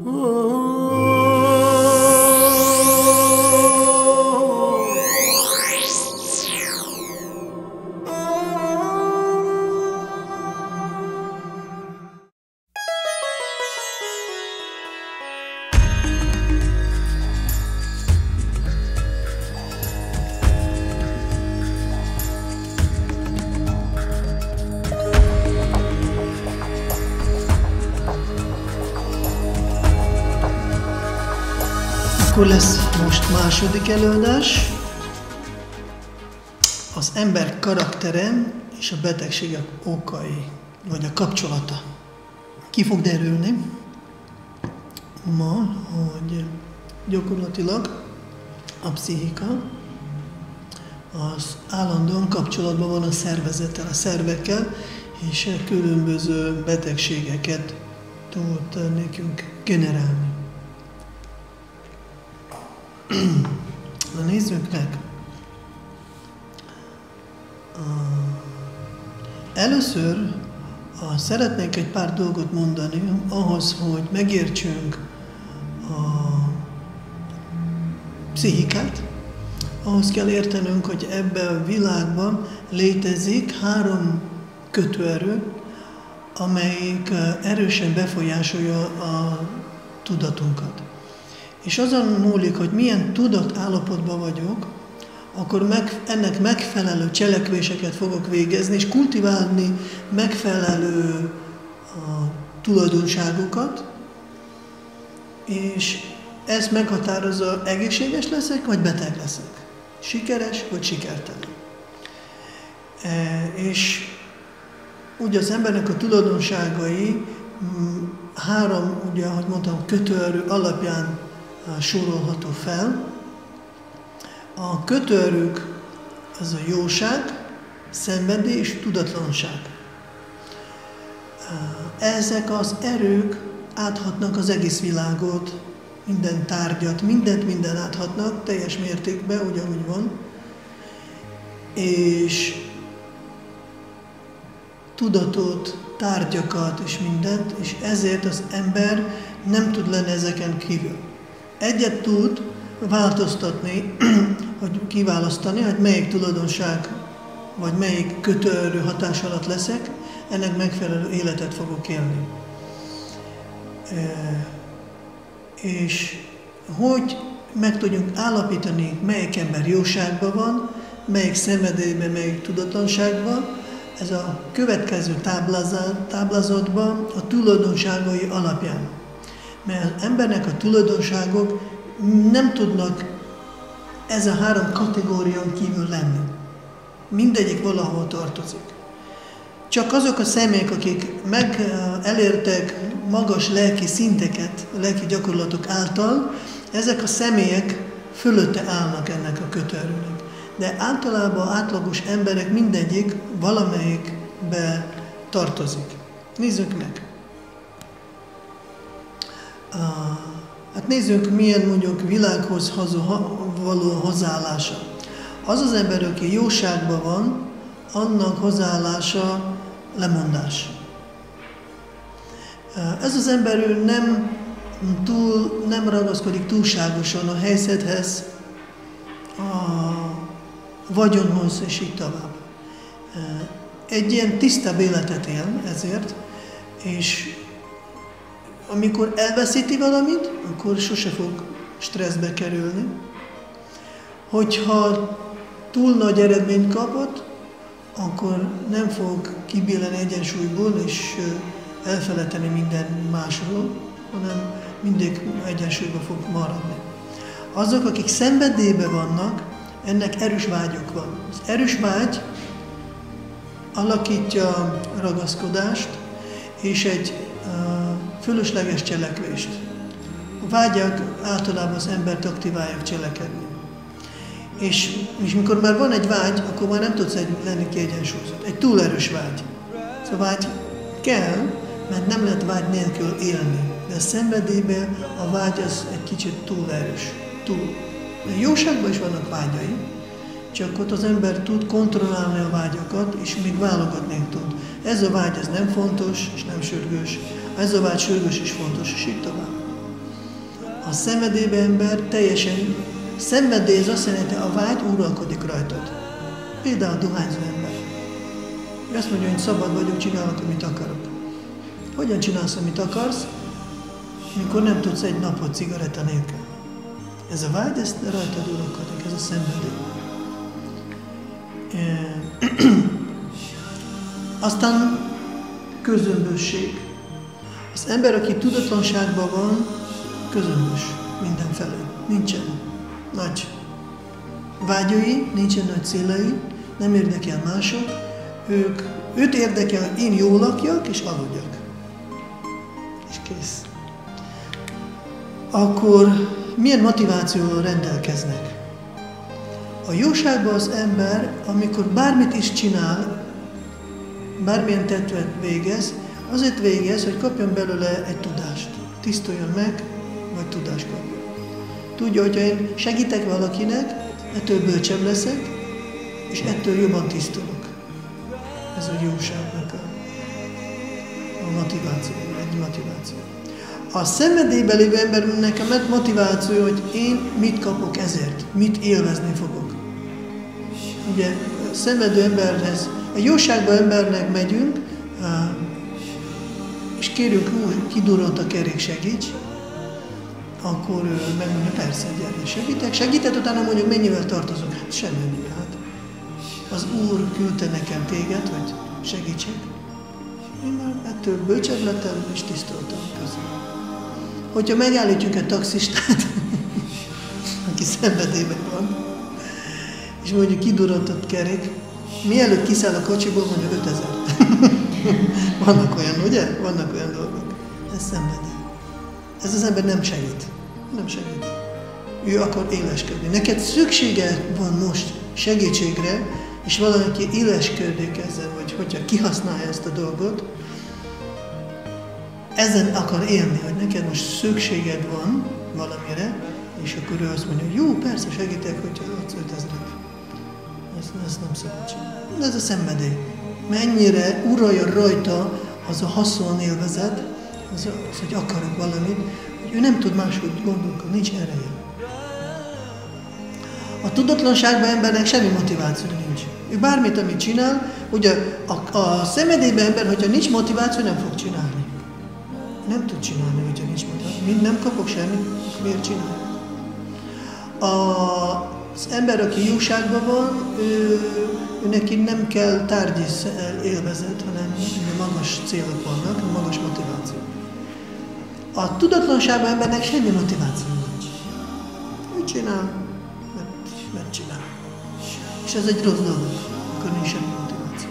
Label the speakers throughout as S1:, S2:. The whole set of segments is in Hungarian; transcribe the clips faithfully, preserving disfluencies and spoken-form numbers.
S1: Akkor lesz most második előadás, az ember karaktere és a betegségek okai, vagy a kapcsolata. Ki fog derülni ma, hogy gyakorlatilag a pszichika az állandóan kapcsolatban van a szervezettel, a szervekkel, és különböző betegségeket tud nekünk generálni. Na nézzük meg. Először szeretnék egy pár dolgot mondani ahhoz, hogy megértsünk a pszichikát. Ahhoz kell értenünk, hogy ebben a világban létezik három kötőerő, amelyik erősen befolyásolja a tudatunkat. És azon múlik, hogy milyen tudatállapotban vagyok, akkor meg, ennek megfelelő cselekvéseket fogok végezni, és kultiválni megfelelő a tulajdonságokat, és ez meghatározza, egészséges leszek, vagy beteg leszek. Sikeres, vagy sikertelen. E, és ugye az embernek a tulajdonságai három, ugye, ahogy mondtam, kötőerő alapján sorolható fel. A kötőerők az a jóság, szenvedély és tudatlanság. Ezek az erők áthatnak az egész világot, minden tárgyat, mindent minden áthatnak teljes mértékben, ugyanúgy van. És tudatot, tárgyakat és mindent, és ezért az ember nem tud lenni ezeken kívül. Egyet tud változtatni, hogy kiválasztani, hogy melyik tulajdonság, vagy melyik kötőerő hatás alatt leszek, ennek megfelelő életet fogok élni. E, és hogy meg tudjunk állapítani, melyik ember jóságban van, melyik szenvedélyben, melyik tudatlanságban, ez a következő táblázatban a tulajdonságai alapján. Mert az embernek a tulajdonságok nem tudnak ez a három kategórián kívül lenni. Mindegyik valahol tartozik. Csak azok a személyek, akik meg elértek magas lelki szinteket, lelki gyakorlatok által, ezek a személyek fölötte állnak ennek a kötőerőnek. De általában átlagos emberek mindegyik valamelyikbe tartozik. Nézzük meg! Uh, hát nézzük, milyen mondjuk világhoz való hozzáállása. Az az ember, aki jóságban van, annak hozzáállása lemondás. Uh, ez az ember ő nem, túl, nem ragaszkodik túlságosan a helyzethez, a vagyonhoz, és így tovább. Uh, egy ilyen tisztább életet él ezért, és amikor elveszíti valamit, akkor sose fog stresszbe kerülni. Hogyha túl nagy eredményt kapott, akkor nem fog kibilleni egyensúlyból és elfelejteni minden másról, hanem mindig egyensúlyban fog maradni. Azok, akik szenvedélyben vannak, ennek erős vágyok van. Az erős vágy alakítja a ragaszkodást és egy fölösleges cselekvést. A vágyak általában az embert aktiválják cselekedni. És, és mikor már van egy vágy, akkor már nem tudsz egy, lenni kiegyensúlyozott. Egy túl erős vágy. Szóval vágy kell, mert nem lehet vágy nélkül élni. De a szenvedélyben a vágy az egy kicsit túl erős. Túl. A jóságban is vannak vágyai, csak ott az ember tud kontrollálni a vágyakat, és még válogatni tud. Ez a vágy ez nem fontos, és nem sürgős. Ez a vágy sürgős és fontos, és így tovább. A szenvedélyben ember teljesen szenvedély, az azt jelenti, a vágy uralkodik rajtad. Például a dohányzó ember. Ő azt mondja, hogy szabad vagyok, csinálok, amit akarok. Hogyan csinálsz, amit akarsz, mikor nem tudsz egy napot cigaretta nélkül? Ez a vágy, ez rajtad uralkodik, ez a szenvedély. Aztán közömbösség. Az ember, aki tudatlanságban van, közömbös mindenfelé. Nincsen nagy vágyai, nincsen nagy céljai, nem érdekel mások. Ők, őt érdekel, én jól lakjak és aludjak. És kész. Akkor milyen motivációval rendelkeznek? A jóságban az ember, amikor bármit is csinál, bármilyen tettet végez, azért végez, hogy kapjon belőle egy tudást. Tisztuljon meg, vagy tudást kapjon. Tudja, hogyha én segítek valakinek, ettől bölcsebb leszek, és ettől jobban tisztulok. Ez a jóságnak a, a motiváció, egy motiváció. A szenvedélyben lévő embernek a motiváció, hogy én mit kapok ezért, mit élvezni fogok. Ugye, a szenvedő emberhez, a jóságban embernek megyünk, és kérjük, úgy kidurrant a kerék, segíts, akkor ő megmondja, persze, gyere, segítek. Segíted, utána mondjuk, mennyivel tartozunk? Hát semmi, hát. Az Úr küldte nekem téged, hogy segítsek. Én már ettől bölcsebb lettem, és tisztultam közben. Hogyha megállítjuk egy taxistát, aki szenvedélyben van, és mondjuk kidurrantott kerék, mielőtt kiszáll a kocsiból, mondjuk ötezer. Vannak olyan, ugye? Vannak olyan dolgok. Ez szenvedély. Ez az ember nem segít. Nem segít. Ő akar éleskedni. Neked szükséged van most segítségre, és valaki éleskedik ezzel, vagy hogyha kihasználja ezt a dolgot, ezen akar élni, hogy neked most szükséged van valamire, és akkor ő azt mondja, hogy jó, persze segítek, hogyha adsz ötezret. Ezt, ezt nem szabad csinálni. De ez a szenvedély. Mennyire uralja rajta az a haszonélvezet, az, az, hogy akarok valamit, hogy ő nem tud máshogy gondolkodni, nincs ereje. A tudatlanságban embernek semmi motiváció nincs. Ő bármit, amit csinál, ugye a, a szenvedélyben ember, hogyha nincs motiváció, nem fog csinálni. Nem tud csinálni, hogyha nincs motiváció. Mind nem kapok semmit, miért csinálni? A, az ember, aki jóságban van, ő, ő neki nem kell tárgyi élvezet, hanem magas célok vannak, magas motiváció. A tudatlanságban embernek semmi motiváció nincs. Ő csinál, mert, mert csinál. És ez egy rossz dolog, akkor nincs semmi motiváció.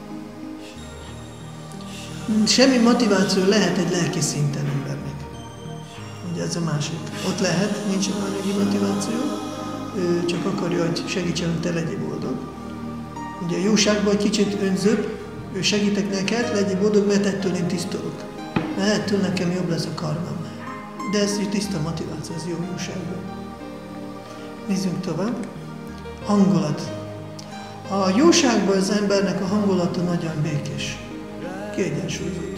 S1: Semmi motiváció lehet egy lelki szinten embernek. Ugye ez a másik. Ott lehet, nincs anyagi motiváció, ő csak akarja, hogy segítsen, hogy te legyél boldog. Ugye a jóságban egy kicsit önzőbb, ő segítek neked, legyél boldog, mert ettől én tisztulok. Mert ettől nekem jobb lesz a karmam. De ez egy tiszta motiváció, ez jó jóságban. Nézzünk tovább. Hangulat. A jóságban az embernek a hangulata nagyon békés. Kiegyensúlyozott.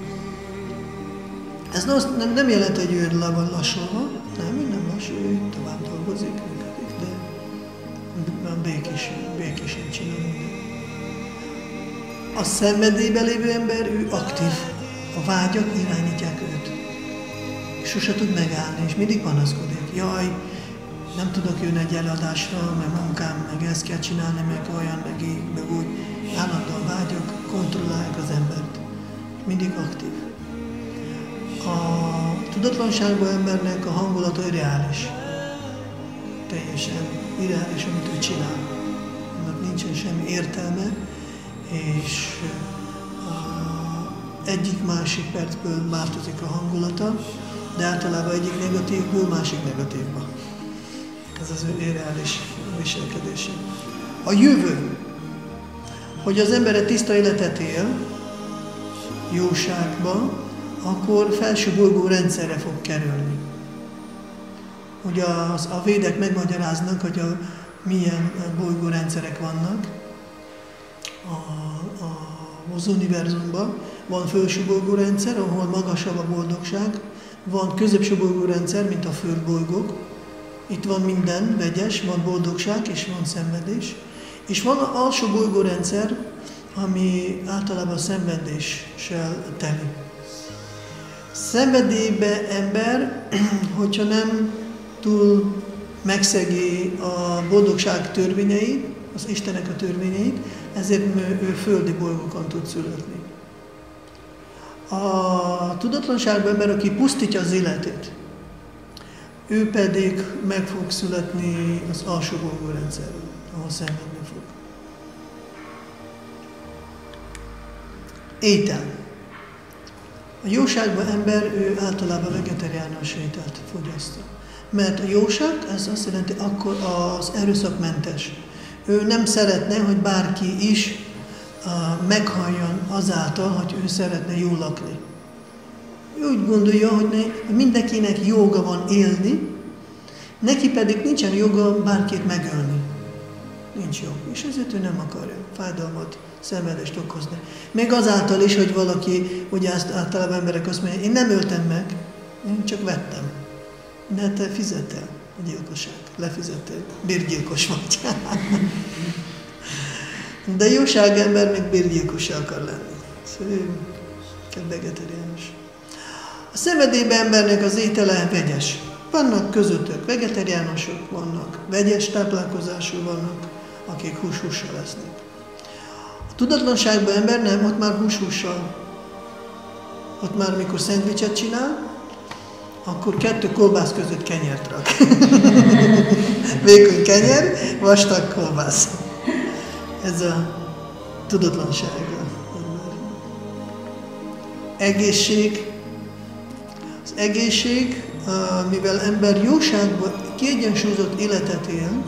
S1: Ez nem, nem jelent, hogy ő le van lassulva, nem, ő nem lassul, ő tovább dolgozik, de békés, békésen csinál mindent. A szenvedélyben lévő ember, ő aktív. A vágyak irányítják őt. Sose tud megállni, és mindig panaszkodik. Jaj, nem tudok jönni egy előadásra, mert munkám, meg ezt kell csinálni, meg olyan, meg így, meg úgy. Állandóan vágyak, kontrollálják az embert. Mindig aktív. A tudatlanságban embernek a hangulata irreális. Teljesen irreális, amit ő csinál. Annak nincsen semmi értelme, és egyik másik percből változik a hangulata, de általában egyik negatívból másik negatívba. Ez az ő irreális viselkedése. A jövő, hogy az ember egy tiszta életet él, jóságban, akkor felső bolygó rendszerre fog kerülni. Ugye az, a védek megmagyaráznak, hogy a, milyen bolygórendszerek vannak a, a, az univerzumban. Van felső bolygórendszer, ahol magasabb a boldogság, Van középső bolygórendszer, mint a földbolygók. Itt van minden vegyes, van boldogság és van szenvedés. És van az alsó bolygórendszer, ami általában szenvedéssel teli. Szenvedélybe ember, hogyha nem túl megszegi a boldogság törvényeit, az Istennek a törvényeit, ezért ő földi bolygókon tud születni. A tudatlanságban ember, aki pusztítja az életét, ő pedig meg fog születni az alsó bolygórendszerben, ahol szenvedni fog. Étel. A jóságban ember, ő általában vegetariánus ételt fogyasztja. Mert a jóság, ez azt jelenti, akkor az erőszakmentes. Ő nem szeretne, hogy bárki is uh, meghalljon azáltal, hogy ő szeretne jól lakni. Ő úgy gondolja, hogy ne, mindenkinek joga van élni, neki pedig nincsen joga bárkit megölni. Nincs jog. És ezért ő nem akarja fájdalmat, szenvedést okozni. Még azáltal is, hogy valaki, ugye azt általában emberek azt mondják, én nem öltem meg, én csak vettem. De te fizettél a gyilkosság, lefizettél, bérgyilkos vagy. De jóságember meg bérgyilkos akar lenni. Szóval ő vegetariánus. A szenvedélyben embernek az étele vegyes. Vannak közöttük vegetariánusok, vannak vegyes táplálkozású, vannak, akik hús-hússal lesznek. A tudatlanságban ember nem, ott már hús-hússal. Ott már, mikor szendvicset csinál, akkor kettő kolbász között kenyert rak. Vékony kenyer, vastag kolbász. Ez a tudatlansága. Egészség. Az egészség, mivel ember jóságban kiegyensúlyozott életet él,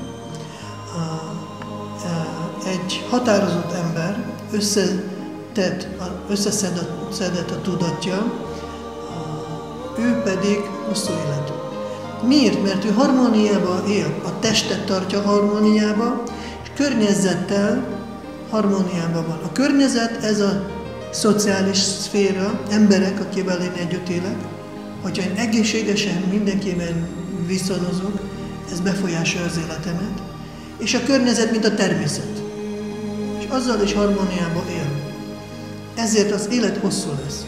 S1: egy határozott ember összetett, összeszedett a tudatja, ő pedig hosszú életű. Miért? Mert ő harmóniában él, a testet tartja harmóniában, és környezettel harmóniában van. A környezet, ez a szociális szféra, emberek, akivel én együtt élek. Hogyha én egészségesen mindenkiben viszonyozok, ez befolyásolja az életemet. És a környezet, mint a természet. És azzal is harmóniában él. Ezért az élet hosszú lesz.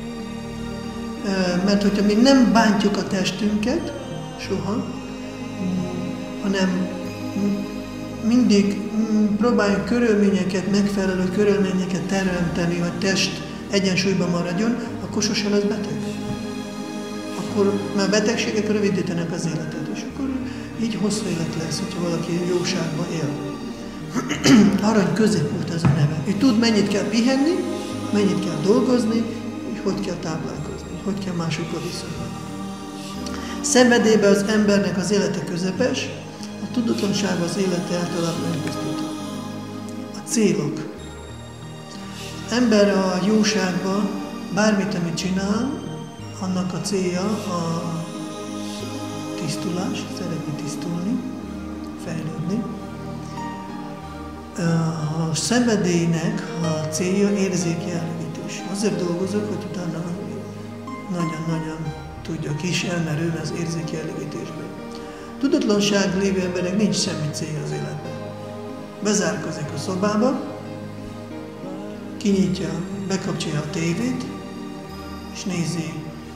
S1: Mert hogyha mi nem bántjuk a testünket, soha, hanem mindig próbáljuk körülményeket, megfelelő körülményeket teremteni, hogy test egyensúlyban maradjon, akkor sosem lesz beteg. Akkor már betegségek rövidítenek az életet, és akkor így hosszú élet lesz, hogyha valaki jóságban él. Arany középút ez a neve. Ő tud, mennyit kell pihenni, mennyit kell dolgozni, és hogy kell táplálkozni, hogy kell másokkal viszonyulni. Szenvedélyben az embernek az élete közepes, a tudatlanságban az élete általában megpusztító. A célok. Az ember a jóságban bármit, amit csinál, annak a célja a tisztulás, szeretni tisztulni, fejlődni. A szenvedélynek a célja érzékjellegítés. Azért dolgozok, hogy utána nagyon-nagyon tudjak is elmerülni az érzékjellegítésben. Tudatlanság lévő embernek nincs semmi célja az életben. Bezárkozik a szobába, kinyitja, bekapcsolja a tévét, és nézi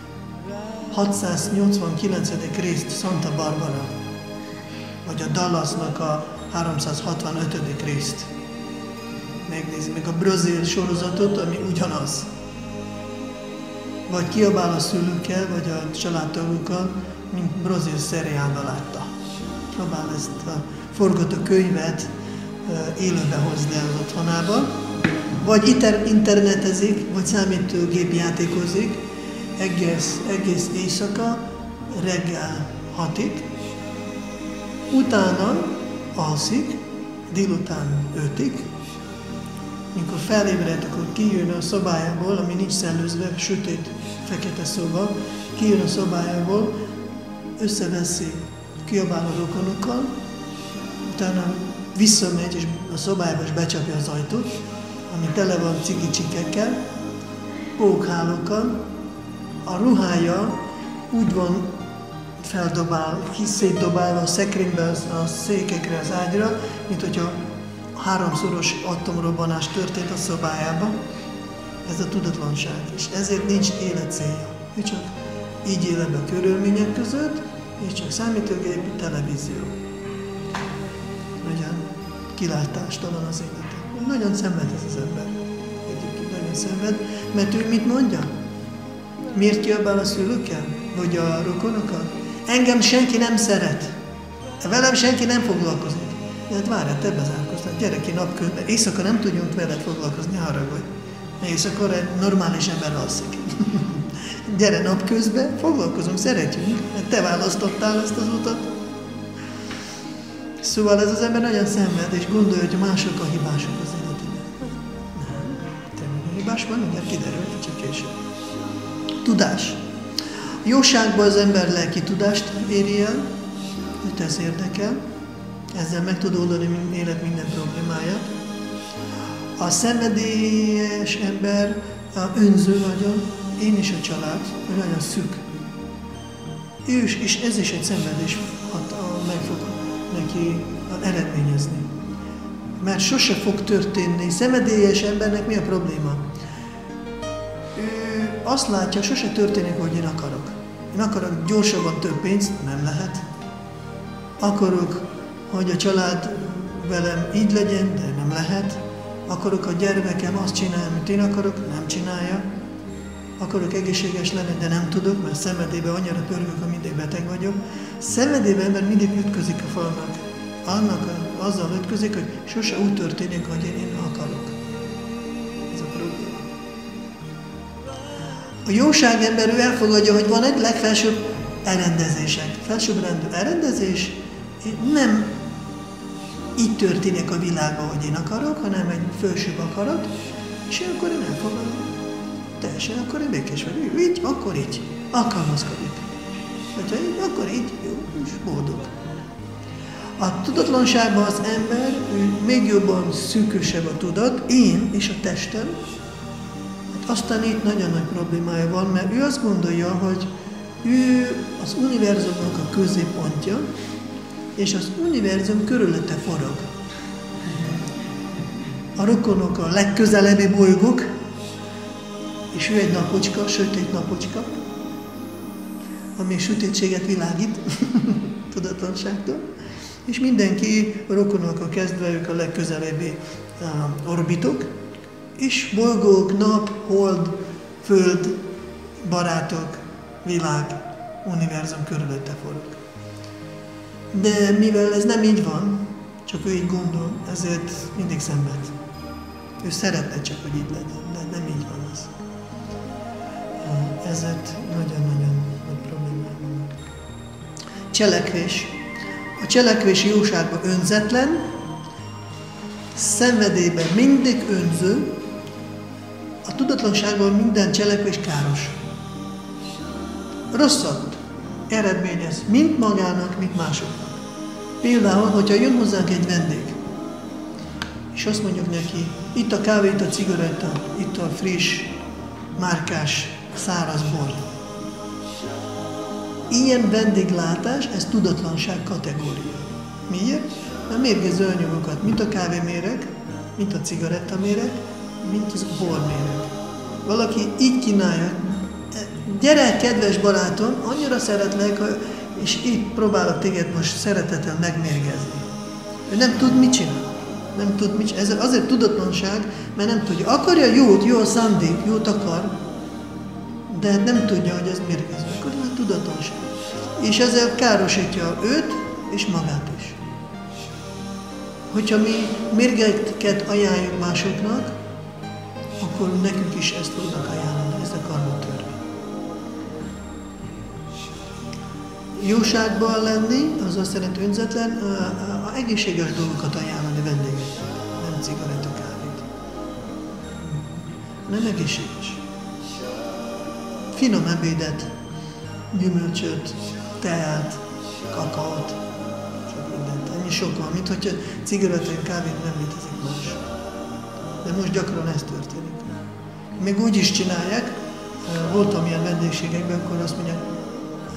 S1: hatszáznyolcvankilencedik részt Santa Barbara, vagy a Dallasnak a háromszázhatvanötödik részt. Megnézi meg a brazil sorozatot, ami ugyanaz. Vagy kiabál a szülőkkel, vagy a családtagokkal, mint brazil szeriálban látta. Próbál ezt a forgatókönyvet élőbe hozni az otthonába. Vagy internetezik, vagy számítógép játékozik egész, egész éjszaka, reggel hatig. Utána alszik, délután ötig. Mikor felébred, akkor kijön a szobájából, ami nincs szellőzve, sötét, fekete szoba, kijön a szobájából, összeveszi, kiabál a rokonokkal, utána visszamegy és a szobájába és becsapja az ajtót, ami tele van cigicsikekkel, pókhálókkal, a ruhája úgy van feldobál, szétdobálva a szekrénybe, a székekre, az ágyra, mint hogyha háromszoros atomrobbanás történt a szobájában. Ez a tudatlanság, és ezért nincs élet célja. Ő csak így él ebbe a körülmények között, és csak számítógép, televízió. Nagyon kilátástalan az élete. Nagyon szenved ez az ember. Egyébként nagyon szenved, mert ő mit mondja? Miért jön a szülőkkel? Vagy a rokonokkal? Engem senki nem szeret. Velem senki nem foglalkozik. De hát várjál, te bezárkoztál. Gyere ki napközben. Éjszaka nem tudjunk veled foglalkozni, haragudj. Éjszakor egy normális ember alszik. Gyere napközben, foglalkozunk, szeretjünk. Te választottál ezt az utat. Szóval ez az ember nagyon szenved, és gondolja, hogy mások a hibások az életében. Nem, te vagy a hibás, van, mindjárt kiderül, csak később. Tudás. A jóságban az ember lelki tudást éri el, őt ez érdekel, ezzel meg tud oldani élet minden problémáját. A szenvedélyes ember, a önző nagyon, én is a család, nagyon szűk. Ő is, és ez is egy szenvedés, hát meg fog neki eredményezni. Mert sose fog történni. Szenvedélyes embernek mi a probléma? Ő azt látja, sose történik, hogy én akarok. Én akarok gyorsabban több pénzt, nem lehet. Akarok, hogy a család velem így legyen, de nem lehet. Akarok a gyermekem azt csinálja, amit én akarok, nem csinálja. Akarok egészséges lenni, de nem tudok, mert szenvedélyben annyira pörgök, hogy mindig beteg vagyok. Szenvedélyben ember mindig ütközik a falnak. Annak a, azzal ütközik, hogy sose úgy történik, hogy én, én akarok. Ez a probléma. A jóság ember, ő elfogadja, hogy van egy legfelsőbb elrendezések. Felsőbbrendű elrendezés nem így történik a világban, hogy én akarok, hanem egy felsőbb akarat, és én akkor én elfogadom. Teljesen, akkor én békés vagyok. Így, akkor így. Alkalmazkodik. Ha így, akkor így, jó, és boldog. A tudatlanságban az ember, ő még jobban szűkösebb a tudat, én és a testem. Hát aztán itt nagyon nagy problémája van, mert ő azt gondolja, hogy ő az univerzumnak a középpontja, és az univerzum körülötte forog. A rokonok a legközelebbi bolygók, és ő egy napocska, sötét napocska, ami sötétséget világít tudatlanságtól, és mindenki a rokonokkal kezdve ők a legközelebbi uh, orbitok, és bolygók, nap, hold, föld, barátok, világ, univerzum körülötte forog. De mivel ez nem így van, csak ő így gondol, ezért mindig szenved. Ő szeretne csak, hogy így legyen, de nem így van az. Ezért nagyon-nagyon nagy problémák vannak. Cselekvés. A cselekvés jóságban önzetlen, szenvedélyben mindig önző, a tudatlanságban minden cselekvés káros. Rosszat eredményez mind magának, mind másoknak. Például, hogyha jön hozzánk egy vendég, és azt mondjuk neki, itt a kávé, itt a cigaretta, itt a friss, márkás, száraz bor. Ilyen vendéglátás, ez tudatlanság kategória. Miért? Mert mérgező anyagokat, mint a kávéméreg, mint a cigarettaméreg, mint az borméreg. Valaki így kínálja, gyere, kedves barátom, annyira szeretlek, és így próbálok téged most szeretettel megmérgezni. Ő nem tud, mit csinál. Nem tud, mit csinál. Ez azért tudatlanság, mert nem tudja. Akarja jót, jó a szándék, jót akar, de nem tudja, hogy ez mérgező. Akkor ez a tudatlanság. És ezzel károsítja őt és magát is. Hogyha mi mérgeket ajánljuk másoknak, akkor nekünk is ezt fognak ajánlani, ez a karmatörvény. Jóságban lenni, az azt jelenti önzetlen, a, a, a egészséges dolgokat ajánlani vendégeknek, nem cigaretta, kávét. Nem egészséges. Finom ebédet, gyümölcsöt, teát, kakaót, sok mindent. Ennyi sok van, mint hogyha cigarettát, kávét nem létezik más. De most gyakran ez történik. Még úgy is csinálják, voltam ilyen vendégségekben, akkor azt mondják,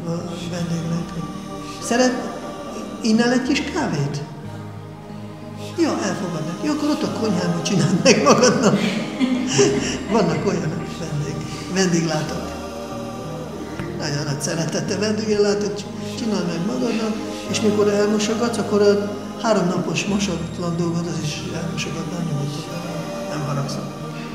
S1: a vendégnek. Szeret innen egy kis kávét? Jó, elfogadnak. Jó, akkor ott a konyhában csináld meg magadnak. Vannak olyan vendég, vendéglátók. Nagyon nagy szeretete vendéglátók, csináld meg magadnak, és mikor elmosogatsz, akkor a háromnapos mosatlan dolgod, az is elmosogatnál nyugodtan. Nem haragszom.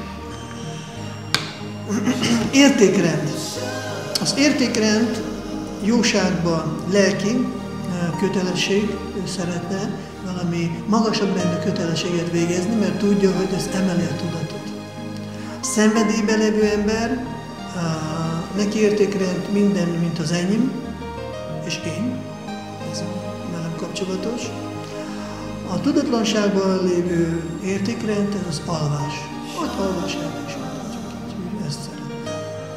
S1: Értékrend. Az értékrend jóságban lelki kötelesség, ő szeretne valami magasabb rendű kötelességet végezni, mert tudja, hogy ez emeli a tudatot. A szenvedélyben levő ember, neki értékrend minden, mint az enyém, és én, ez velem kapcsolatos. A tudatlanságban lévő értékrend, ez az alvás. Ott alvás el is van, csak így ezt szeretem.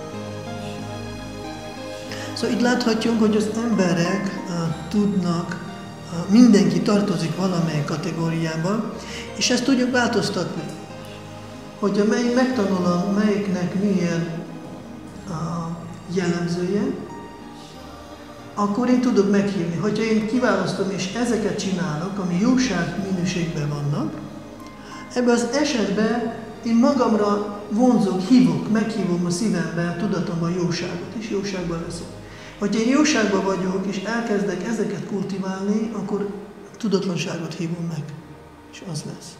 S1: Szóval itt láthatjuk, hogy az emberek uh, tudnak, uh, mindenki tartozik valamelyik kategóriába, és ezt tudjuk változtatni. Hogyha mely, megtanulom, melyiknek milyen uh, jellemzője, akkor én tudok meghívni. Hogyha én kiválasztom és ezeket csinálok, ami jóság minőségben vannak, ebben az esetben én magamra vonzok, hívok, meghívom a szívemben, tudatomban jóságot, és jóságban leszek. Hogyha én jóságban vagyok, és elkezdek ezeket kultiválni, akkor tudatlanságot hívom meg, és az lesz.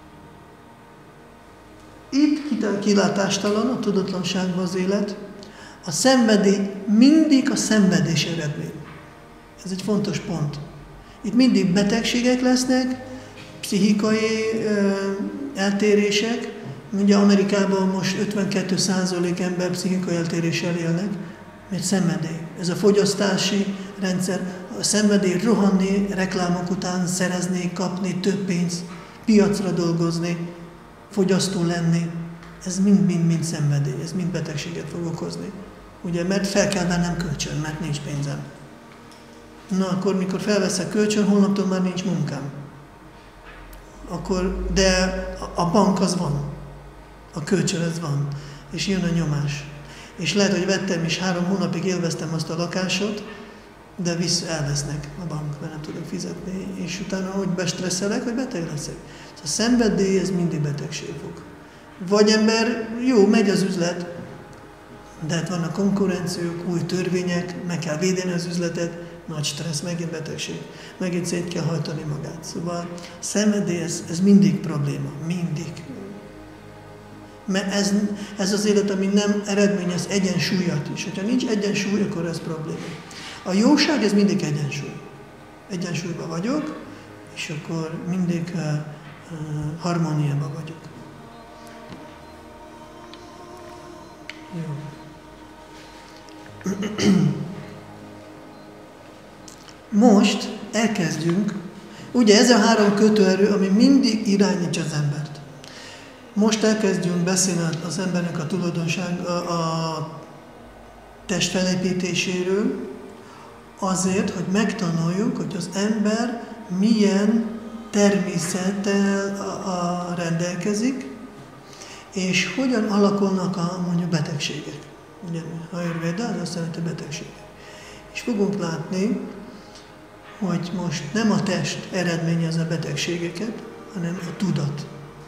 S1: Itt kilátástalan a tudatlanságban az élet, a szenvedély mindig a szenvedés eredmény. Ez egy fontos pont. Itt mindig betegségek lesznek, pszichikai ö, eltérések. Ugye Amerikában most ötvenkettő százalék ember pszichikai eltéréssel élnek, mert szenvedély. Ez a fogyasztási rendszer, a szenvedély rohanni, reklámok után szerezni, kapni több pénzt, piacra dolgozni, fogyasztó lenni. Ez mind-mind-mind szenvedély, ez mind betegséget fog okozni. Ugye, mert fel kell vennem kölcsön, mert nincs pénzem. Na, akkor mikor felveszek kölcsön, holnaptól már nincs munkám. Akkor, de a bank az van, a kölcsön ez van, és jön a nyomás. És lehet, hogy vettem, és három hónapig élveztem azt a lakásot, de vissza elvesznek a bank, mert nem tudok fizetni, és utána hogy bestresszelek, hogy beteg leszek. A szenvedély, ez mindig betegség fog. Vagy ember, jó, megy az üzlet, de hát vannak konkurenciók, új törvények, meg kell védeni az üzletet, nagy stressz, megint betegség, megint szét kell hajtani magát. Szóval a szenvedély, ez, ez mindig probléma, mindig. Mert ez, ez az élet, ami nem eredményez egyensúlyat is. Ha nincs egyensúly, akkor ez probléma. A jóság, ez mindig egyensúly. Egyensúlyban vagyok, és akkor mindig uh, uh, harmóniában vagyok. Jó. Most elkezdjünk, ugye ez a három kötőerő, ami mindig irányítja az embert. Most elkezdjünk beszélni az embernek a tulajdonság, a, a test felépítéséről, azért, hogy megtanuljuk, hogy az ember milyen természettel a, a rendelkezik, és hogyan alakulnak a mondjuk betegségek. Ugye Ayurveda, az azt jelenti betegségek. És fogunk látni, hogy most nem a test eredményez a betegségeket, hanem a tudat.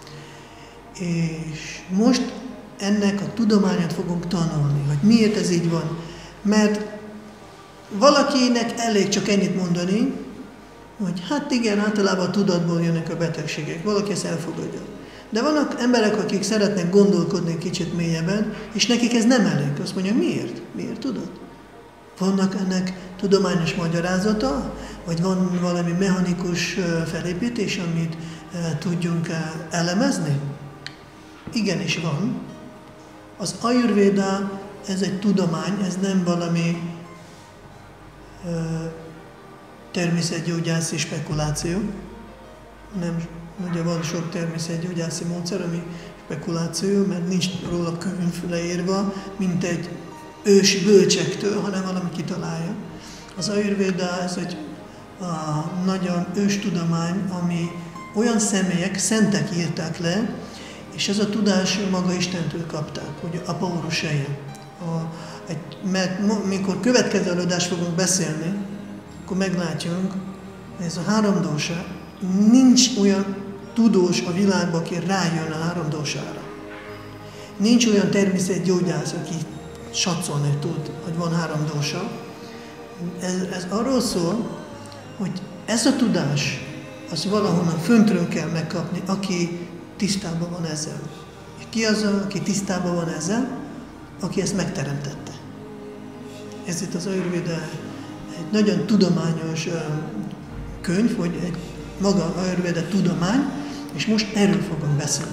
S1: És most ennek a tudományát fogunk tanulni, hogy miért ez így van. Mert valakinek elég csak ennyit mondani, hogy hát igen, általában a tudatból jönnek a betegségek. Valaki ezt elfogadja. De vannak emberek, akik szeretnek gondolkodni kicsit mélyebben, és nekik ez nem elég. Azt mondja, miért? Miért tudod? Vannak ennek tudományos magyarázata, vagy van valami mechanikus felépítés, amit tudjunk elemezni? Igenis van. Az Ayurveda, ez egy tudomány, ez nem valami uh, természetgyógyászi spekuláció, hanem ugye van sok természetgyógyászi módszer, ami spekuláció, mert nincs róla könyv leírva, mint egy ősi bölcsektől, hanem valami kitalálja. Az Ayurveda, ez egy uh, nagyon ős tudomány, ami olyan személyek, szentek írták le, és ez a tudás maga Istentől kapták, hogy Apa Órushelye. A egy, mert mikor következő előadást fogunk beszélni, akkor meglátjuk, hogy ez a háromdósa, nincs olyan tudós a világban, aki rájön a háromdósára. Nincs olyan természetgyógyász, aki satszolni tud, hogy van háromdósa. Ez, ez arról szól, hogy ez a tudás, az valahonnan föntről kell megkapni, aki tisztában van ezzel. Ki az, aki tisztában van ezzel? Aki ezt megteremtette. Ez itt az Ayurveda egy nagyon tudományos könyv, vagy egy maga Ayurveda tudomány, és most erről fogunk beszélni.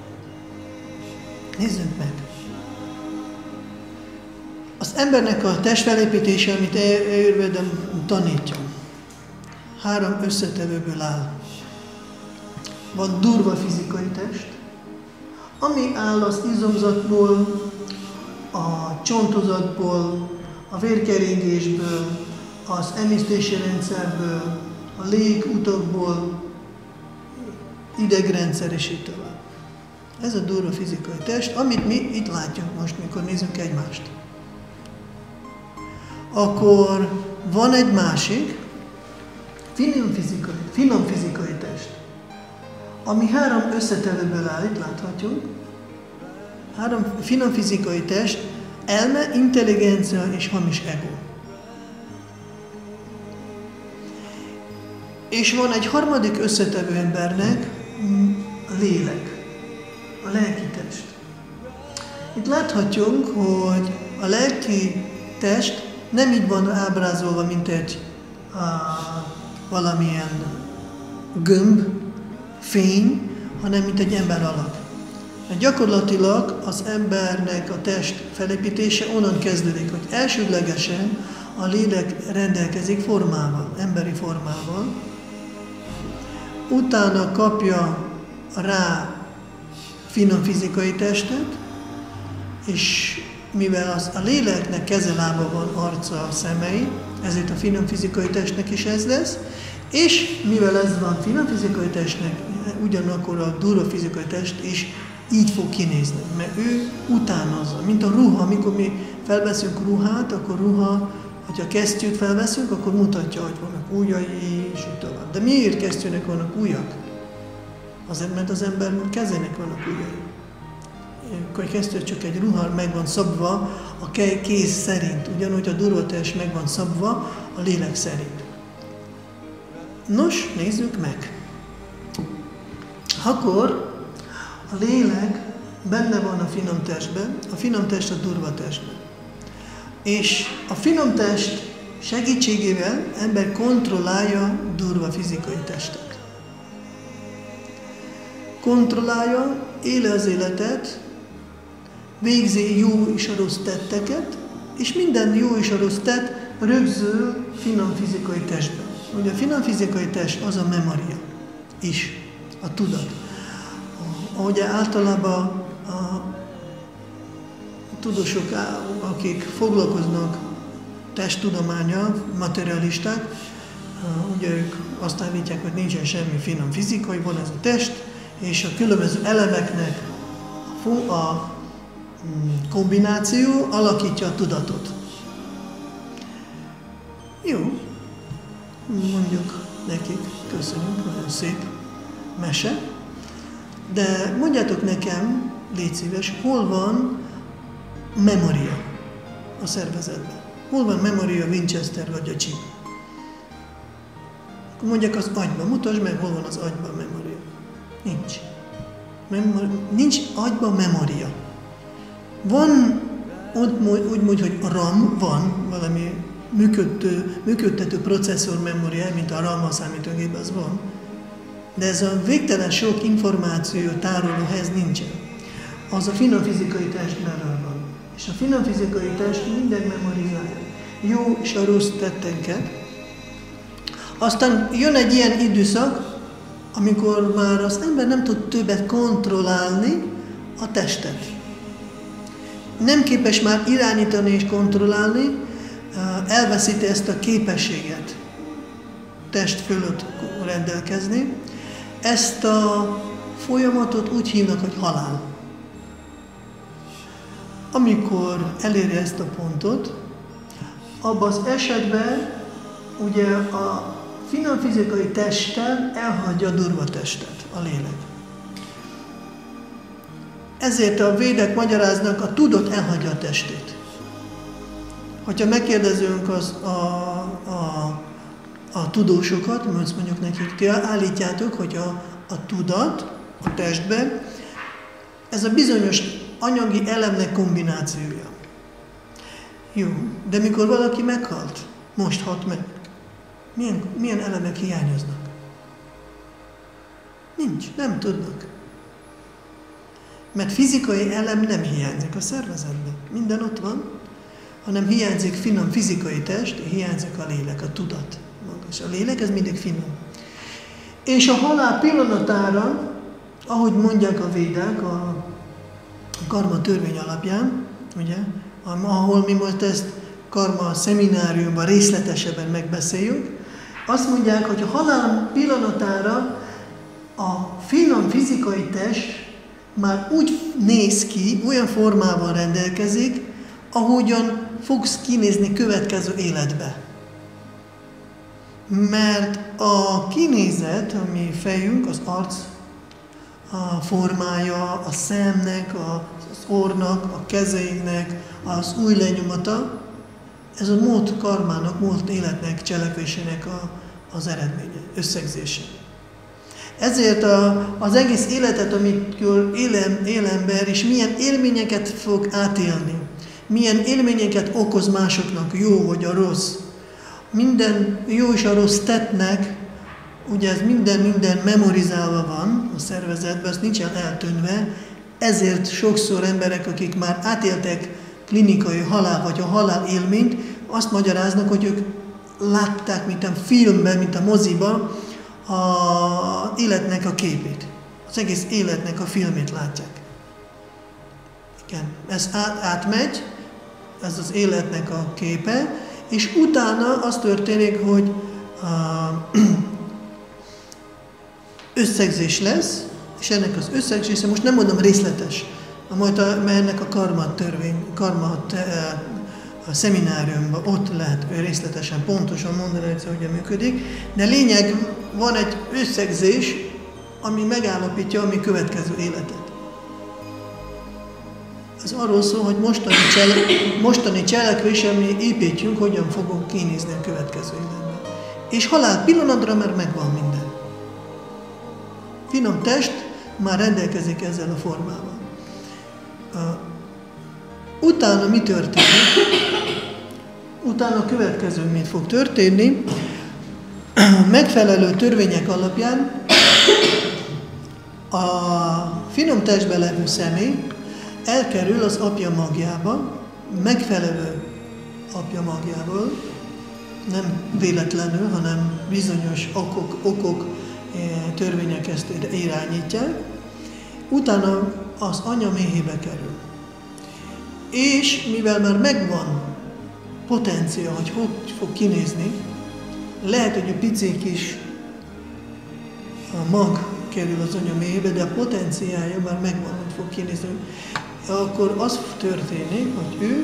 S1: Nézzünk meg! Az embernek a testfelépítése, amit Ayurveda tanítja, három összetevőből áll. Van durva fizikai test, ami áll az izomzatból, a csontozatból, a vérkeringésből, az emésztési rendszerből, a légutakból, idegrendszer és így tovább. Ez a durva fizikai test, amit mi itt látjuk most, mikor nézzük egymást. Akkor van egy másik, finom fizikai, finom fizikai test, ami három összetevőből áll, itt láthatjuk. Három finom fizikai test, elme, intelligencia és hamis ego. És van egy harmadik összetevő embernek, a lélek, a lelki test. Itt láthatjuk, hogy a lelki test nem így van ábrázolva, mint egy a, valamilyen gömb, fény, hanem mint egy ember alak. Gyakorlatilag az embernek a test felépítése onnan kezdődik, hogy elsődlegesen a lélek rendelkezik formával, emberi formával, utána kapja rá finom fizikai testet, és mivel az, a léleknek kezelába van arca, szemei, ezért a finom fizikai testnek is ez lesz, és mivel ez van finom fizikai testnek, ugyanakkor a durva fizikai test is így fog kinézni, mert ő utánozza, mint a ruha, amikor mi felveszünk ruhát, akkor ruha, hogyha kesztyűt felveszünk, akkor mutatja, hogy vannak ujjai, és így tovább. De miért kesztyűnek vannak ujjak? Azért, mert az ember kezének vannak ujjai. Akkor egy kesztyű csak egy ruha meg van szabva a kéz szerint, ugyanúgy a durva test meg van szabva a lélek szerint. Nos, nézzük meg. Akkor a lélek benne van a finom testben, a finom test a durva testben. És a finom test segítségével ember kontrollálja durva fizikai testet. Kontrollálja, éli az életet, végzi jó és a rossz tetteket, és minden jó és a rossz tett rögzül finom fizikai testben. Ugye a finom fizikai test az a memória is, a tudat. Ahogy általában a tudósok, akik foglalkoznak testtudománnyal, materialisták, ugye ők azt állítják, hogy nincsen semmi finom fizikai, van ez a test, és a különböző elemeknek a kombináció alakítja a tudatot. Jó, mondjuk nekik, köszönjük, nagyon szép mese, de mondjátok nekem, légy szíves, hol van memória a szervezetben? Hol van memória Winchester vagy a chip? Akkor mondják az agyban, mutasd meg, hol van az agyban memória. Nincs. Memori- nincs agyban memória. Van, úgy mondja, hogy RAM van, valami működtő, működtető processzor memória, mint a RAM a számítógépben, az van. De ez a végtelen sok információ tároló helyez nincsen. Az a finom fizikai test belül van. És a finom fizikai test minden memorizálja. Jó és a rossz tettenket. Aztán jön egy ilyen időszak, amikor már az ember nem tud többet kontrollálni a testet. Nem képes már irányítani és kontrollálni, elveszíti ezt a képességet test fölött rendelkezni. Ezt a folyamatot úgy hívnak, hogy halál. amikor eléri ezt a pontot, abban az esetben ugye a finom fizikai testen elhagyja a durva testet, a lélek. Ezért a védek magyaráznak, a tudat elhagyja a testét. Hogyha megkérdezünk az, a, a, a tudósokat, mondjuk nekik, ti állítjátok, hogy a, a tudat a testben, ez a bizonyos anyagi elemnek kombinációja. Jó, de mikor valaki meghalt, most halt meg, milyen, milyen elemek hiányoznak? Nincs, nem tudnak. Mert fizikai elem nem hiányzik a szervezetben. Minden ott van, hanem hiányzik finom fizikai test, hiányzik a lélek, a tudat. És a lélek, ez mindig finom. És a halál pillanatára, ahogy mondják a védák, a karma törvény alapján, ugye, ahol mi most ezt karma szemináriumban részletesebben megbeszéljük, azt mondják, hogy a halál pillanatára a finom fizikai test már úgy néz ki, olyan formában rendelkezik, ahogyan fogsz kinézni következő életbe. Mert a kinézet, ami fejünk, az arc a formája, a szemnek, az orrnak, a kezeinknek, az új lenyomata, ez a múlt karmának, múlt életnek, cselekvésének a, az eredménye, összegzése. Ezért a, az egész életet, amikor él, él ember, és milyen élményeket fog átélni, milyen élményeket okoz másoknak, jó vagy a rossz. Minden jó és a rossz tettnek, ugye ez minden-minden memorizálva van a szervezetben, az nincsen eltűnve, ezért sokszor emberek, akik már átéltek klinikai halál vagy a halál élményt, azt magyaráznak, hogy ők látták, mint a filmben, mint a moziban, az életnek a képét. Az egész életnek a filmét látják. Igen, ez át, átmegy, ez az életnek a képe, és utána az történik, hogy uh, összegzés lesz, és ennek az összegzése, most nem mondom részletes, majd a, mert ennek a karma törvény, karma te, a szemináriumban ott lehet részletesen, pontosan mondani, hogy hogyan működik, de lényeg, van egy összegzés, ami megállapítja a mi következő életet. Ez arról szól, hogy mostani, csele, mostani cselekvés, ami építjünk, hogyan fogunk kinézni a következő életben. És halál pillanatra már megvan minden. Finom test már rendelkezik ezzel a formával. Utána mi történik? Utána a következő mit fog történni? Megfelelő törvények alapján a finom testben levő személy elkerül az apja magjába, megfelelő apja magjából, nem véletlenül, hanem bizonyos okok, okok törvények ezt irányítják, utána az anya méhébe kerül. És mivel már megvan potencia, hogy hogy fog kinézni, lehet, hogy a pici kis a mag kerül az anya méhébe, de a potenciája már megvan, hogy fog kinézni. Akkor az történik, hogy ő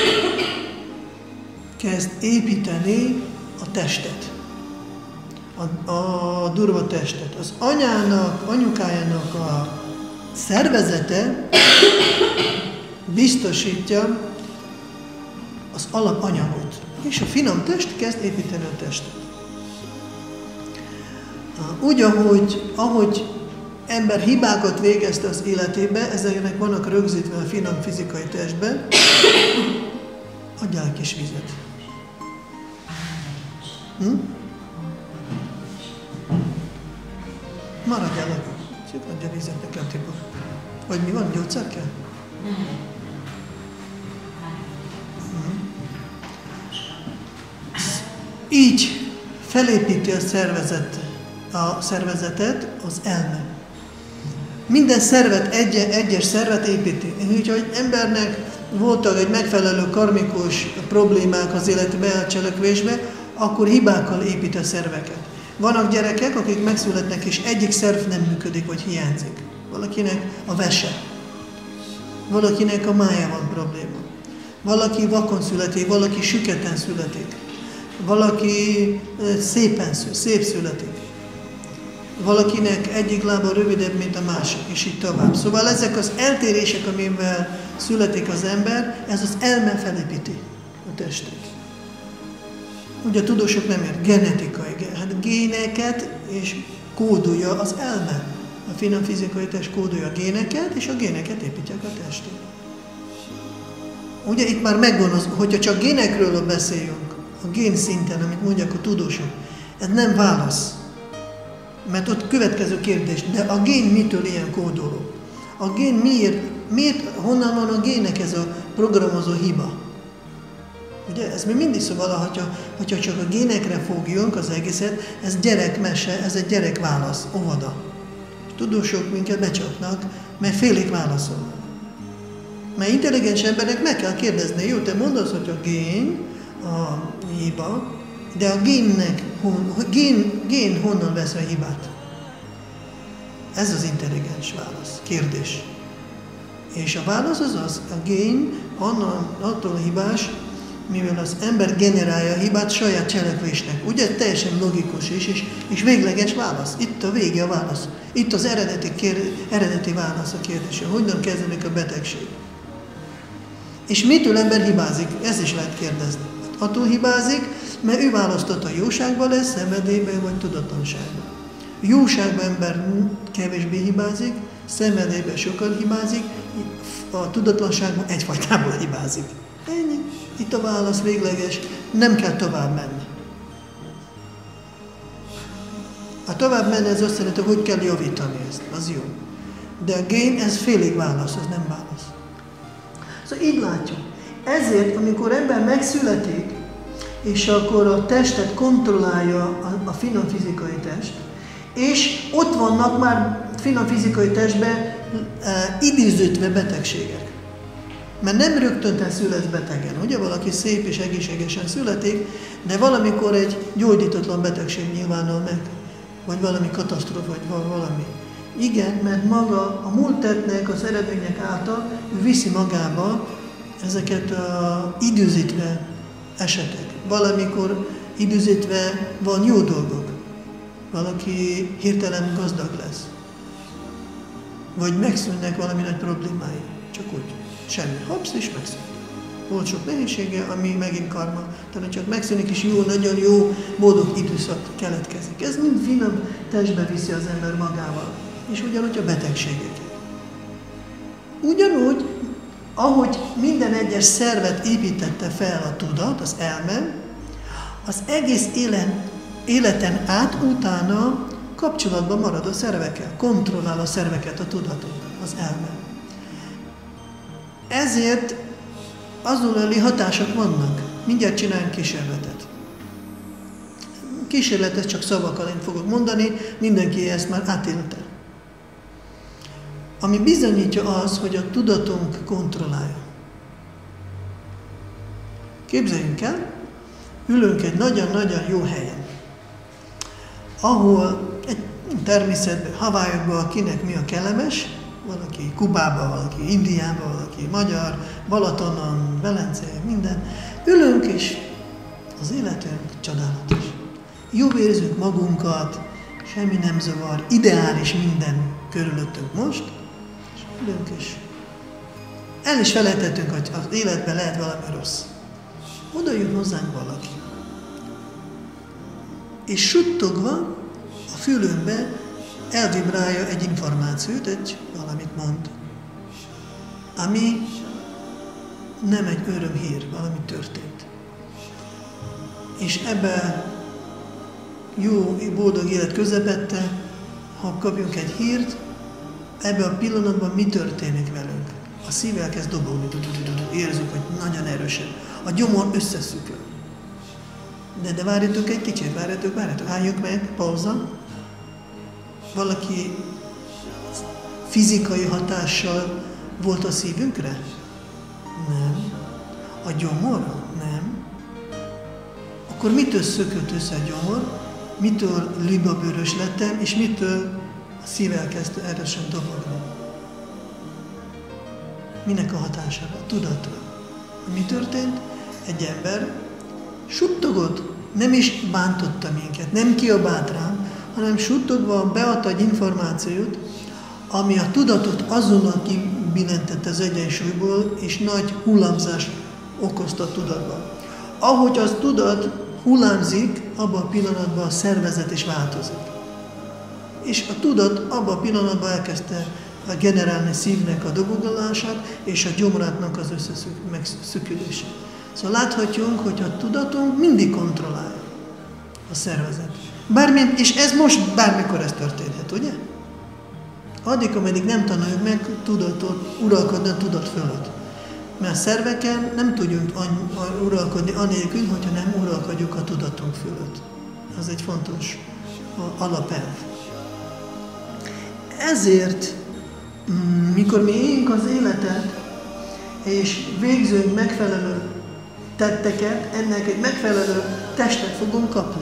S1: kezd építeni a testet, a, a durva testet. Az anyának, anyukájának a szervezete biztosítja az alapanyagot, és a finom test kezd építeni a testet. Úgy, ahogy, ahogy ember hibákat végezte az életébe, ezeknek vannak rögzítve a finom fizikai testben, adjál egy kis vizet. Hm? Maradjál le. Csak adja vizet nekem, Tibor. Vagy mi van? Gyógyszer kell? Hm. Így felépíti a szervezet, a szervezetet az elme. Minden szervet, egy, egyes szervet építi. Úgyhogy embernek voltak egy megfelelő karmikus problémák az életbe, a cselekvésbe, akkor hibákkal épít a szerveket. Vannak gyerekek, akik megszületnek, és egyik szerv nem működik, vagy hiányzik. Valakinek a vese. valakinek a májában probléma, valaki vakon születik, valaki süketen születik, valaki szépen szül, szép születik, valakinek egyik lába rövidebb, mint a másik, és így tovább. Szóval ezek az eltérések, amivel születik az ember, ez az elme felépíti a testet. Ugye a tudósok nem ért, genetikai, hát géneket és kódolja az elme. A finom fizikai test kódolja a géneket, és a géneket építják a testet. Ugye itt már megvan az, hogyha csak génekről beszéljünk, a gén szinten, amit mondják a tudósok, ez nem válasz. Mert ott következő kérdés, de a gén mitől ilyen kódoló? A gén miért, miért, honnan van a gének ez a programozó hiba? Ugye, ez még mindig szóval, hogyha, hogyha csak a génekre fogjunk az egészet, ez gyerekmese, ez egy gyerekválasz, óvoda. Tudósok minket becsapnak, mert félig válaszolnak. Mert intelligens emberek meg kell kérdezni, jó, te mondasz, hogy a gén a hiba, de a génnek, gén, gén honnan vesz a hibát? Ez az intelligens válasz, kérdés. És a válasz az az, a gén onnan, attól hibás, mivel az ember generálja a hibát saját cselekvésnek. Ugye teljesen logikus is, és, és végleges válasz. Itt a vége a válasz. Itt az eredeti, kér, eredeti válasz a kérdésre. Hogyan kezdődik a betegség? És mitől ember hibázik? Ez is lehet kérdezni. Attól hibázik, mert ő választott a jóságba lesz, szenvedélybe vagy tudatlanságba. Jóságban ember kevésbé hibázik, szenvedélyben sokan hibázik, a tudatlanságban egyfajtából hibázik. Ennyi. Itt a válasz végleges, nem kell tovább menni. Ha tovább menni, ez azt jelenti, hogy kell javítani ezt, az jó. De a gén, ez félig válasz, ez nem válasz. Szóval így látjuk. Ezért, amikor ember megszületik, és akkor a testet kontrollálja a, a finom fizikai test, és ott vannak már finom fizikai testben e, időzítve betegségek. Mert nem rögtön te születsz betegen. Ugye valaki szép és egészségesen születik, de valamikor egy gyógyítatlan betegség nyilvánul meg, vagy valami katasztrófa, vagy valami. Igen, mert maga a múlt tettnek az eredmények által ő viszi magába ezeket a időzítve esetek. Valamikor időzítve van jó dolgok. Valaki hirtelen gazdag lesz. Vagy megszűnnek valami nagy problémái. Csak úgy. Semmi. Hopsz, és megszűnik. Volt sok nehézsége, ami megint karma. Tehát csak megszűnik, és jó, nagyon jó, boldog időszak keletkezik. Ez mind finom testbe viszi az ember magával. És ugyanúgy a betegségeket. Ugyanúgy, ahogy minden egyes szervet építette fel a tudat, az elme, az egész élen, életen át utána kapcsolatban marad a szervekkel, kontrollál a szerveket, a tudatot, az elme. Ezért azonnali hatások vannak. Mindjárt csináljunk kísérletet. Kísérletet csak szavakkal én fogok mondani, mindenki ezt már átélte. Ami bizonyítja az, hogy a tudatunk kontrollálja. Képzeljünk el, ülünk egy nagyon-nagyon jó helyen, ahol egy természetben, Hawaii-ban kinek mi a kellemes, valaki Kubában, valaki Indiában, valaki magyar, Balatonon, Velence, minden. Ülünk, és az életünk csodálatos. Jó érzünk magunkat, semmi nem zavar, ideális minden körülöttünk most, és ülünk, és el is felejtettünk, hogy az életben lehet valami rossz. Oda jön hozzánk valaki. És suttogva a fülünkbe elvibrálja egy információt, egy valamit mond, ami nem egy örömhír, valami történt. És ebben jó, boldog élet közepette, ha kapjunk egy hírt, ebben a pillanatban mi történik velünk? A szív elkezd dobogni, érzünk, hogy nagyon erősen. A gyomor összeszükül. De, de várjatok egy kicsit, várjatok, várjatok, álljunk meg, pauza. Valaki fizikai hatással volt a szívünkre? Nem. A gyomorra? Nem. Akkor mitől szökött össze a gyomor? Mitől libabőrös lettem, és mitől a szív elkezdte erősen dobogni? Minek a hatására? A tudatra. Mi történt? Egy ember suttogott, nem is bántotta minket, nem kiabált rám, hanem suttogva beadta egy információt, ami a tudatot azonnal kibillentette az egyensúlyból, és nagy hullámzást okozta a tudatban. Ahogy az tudat hullámzik, abban a pillanatban a szervezet is változik. És a tudat abban a pillanatban elkezdte generálni szívnek a dobogolását, és a gyomrátnak az összeszükülését. Szóval láthatjuk, hogy a tudatunk mindig kontrollálja a szervezet. Bármi, és ez most bármikor ez történhet, ugye? Addig, ameddig nem tanuljuk meg tudatot, uralkodni a tudat fölött. Mert a szerveken nem tudjunk uralkodni anélkül, hogyha nem uralkodjuk a tudatunk fölött. Ez egy fontos alapelv. Ezért, mikor mi éljünk az életet, és végzünk megfelelő tetteket, ennek egy megfelelő testet fogunk kapni.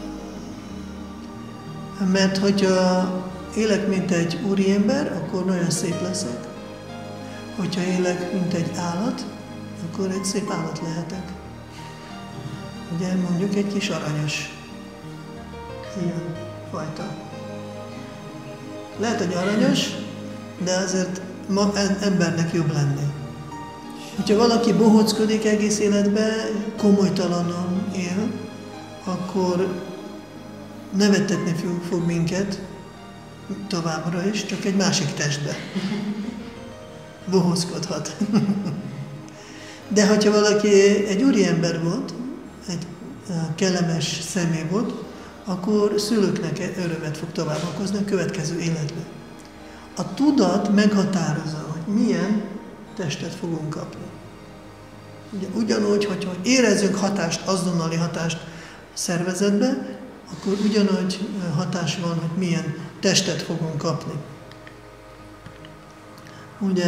S1: Mert hogyha élek, mint egy úriember, akkor nagyon szép leszek. Hogyha élek, mint egy állat, akkor egy szép állat lehetek. Ugye mondjuk egy kis aranyos. Ilyen fajta. Lehet, hogy aranyos, de azért ma embernek jobb lenni. Hogyha valaki bohóckodik egész életben, komolytalanon él, akkor nevettetni fog minket továbbra is, csak egy másik testbe. Bohózkodhat. De hogyha valaki egy úriember volt, egy kellemes személy volt, akkor szülőknek örömet fog tovább okozni a következő életben. A tudat meghatározza, hogy milyen testet fogunk kapni. Ugye, ugyanúgy, hogyha érezzünk hatást, azonnali hatást a szervezetbe, akkor ugyanúgy hatás van, hogy milyen testet fogunk kapni. Ugye,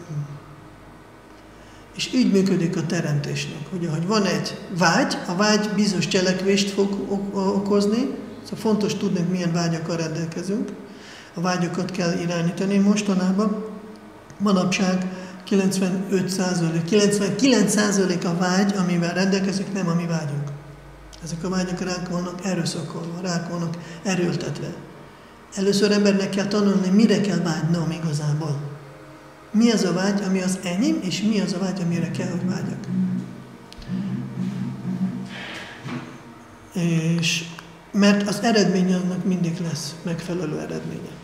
S1: és így működik a teremtésnek, hogy ahogy van egy vágy, a vágy bizonyos cselekvést fog okozni, szóval fontos tudni, milyen vágyakkal rendelkezünk. A vágyakat kell irányítani mostanában. Manapság kilencvenöt százalék, kilencvenkilenc százalék a vágy, amivel rendelkezünk, nem a mi vágyunk. Ezek a vágyak ránk vannak erőszakolva, ránk vannak erőltetve. Először embernek kell tanulni, mire kell vágynom igazából. Mi az a vágy, ami az enyém, és mi az a vágy, amire kell, hogy vágyak. És mert az eredmény annak mindig lesz megfelelő eredménye.